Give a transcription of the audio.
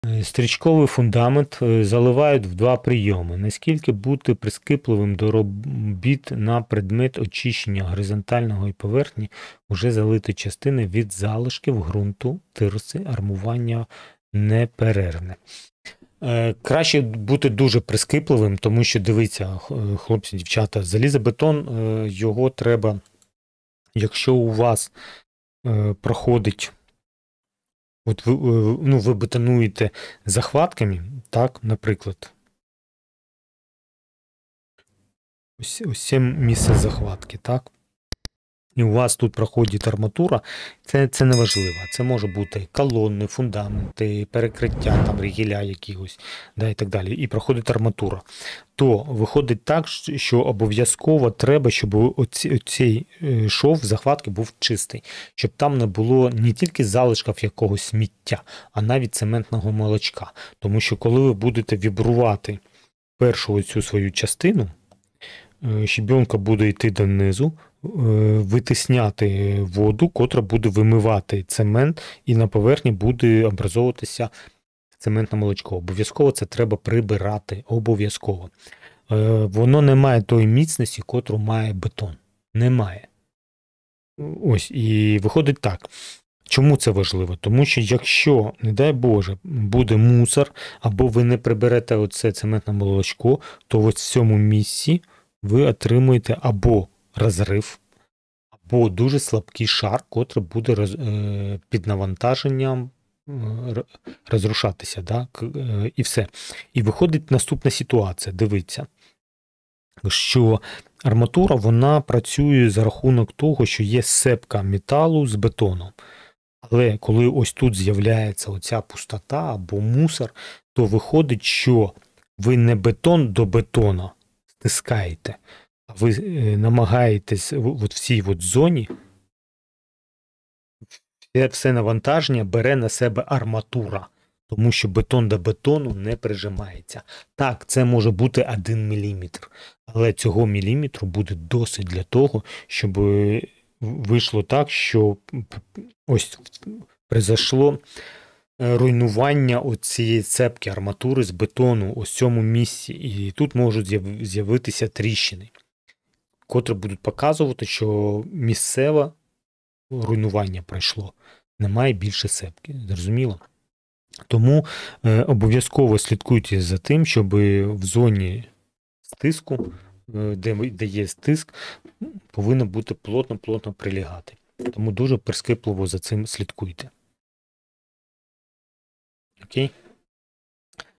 Стрічковий фундамент заливають в два прийоми. Наскільки бути прискіпливим до робіт на предмет очищення горизонтальної поверхні уже залити частини від залишків ґрунту, тирси, армування неперервне. Краще бути дуже прискіпливим, тому що, дивіться, хлопці, дівчата, залізобетон, його треба, якщо у вас проходить, от ви бетонуєте захватками, так, наприклад, ось це місце захватки, так, і у вас тут проходить арматура, це не важливо. Це може бути колони, фундаменти, перекриття, там, ригеля якихось, да, і так далі. І проходить арматура. То виходить так, що обов'язково треба, щоб оцей шов захватки був чистий. Щоб там не було не тільки залишків якогось сміття, а навіть цементного молочка. Тому що коли ви будете вібрувати першу оцю свою частину, щебенка буде йти донизу, витисняти воду, котра буде вимивати цемент, і на поверхні буде образовуватися цементне молочко. Обов'язково це треба прибирати. Обов'язково. Воно не має тої міцності, котру має бетон. Немає. Ось, і виходить так. Чому це важливо? Тому що якщо, не дай Боже, буде мусор, або ви не приберете оце цементне молочко, то ось в цьому місці ви отримуєте або розрив, або дуже слабкий шар, котрий буде під навантаженням розрушатися, да? І все. І виходить наступна ситуація, дивіться, що арматура, вона працює за рахунок того, що є сцепка металу з бетоном. Але коли ось тут з'являється оця пустота або мусор, то виходить, що ви не бетон до бетона стискаєте, а ви намагаєтесь от в цій от зоні, все навантаження бере на себе арматура, тому що бетон до бетону не прижимається. Так, це може бути 1 мм, але цього міліметру буде досить для того, щоб вийшло так, що ось произошло руйнування оцієї цепки арматури з бетону ось в цьому місці. І тут можуть з'явитися тріщини, котрі будуть показувати, що місцеве руйнування пройшло. Немає більше цепки. Зрозуміло? Тому обов'язково слідкуйте за тим, щоб в зоні стиску, де є стиск, повинно бути плотно-плотно прилягати. Тому дуже прискіпливо за цим слідкуйте. Окей?